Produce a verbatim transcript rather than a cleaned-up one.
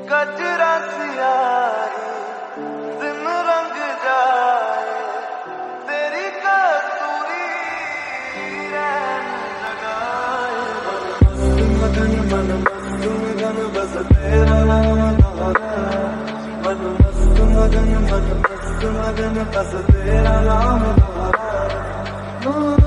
गजरा सियाही दिन रंग जाए तेरी कसूरी रैन लगाए। मगन मन मस्त मगन बस तेरा नाम दोहरा। मन मस्त मगन मन मस्त मगन बस तेरा नाम दोहरा।